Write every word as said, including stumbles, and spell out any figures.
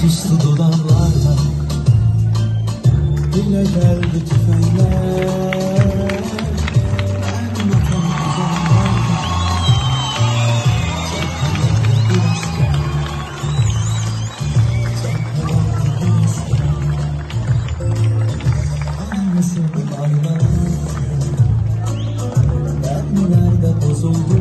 sustu dudaklardan, yine geldi tüfekler. Ben bakan uzanlardan, çakalarla bir asker, çakalarla bir asker. Aynısını bağlar, ben nerede bozuldum.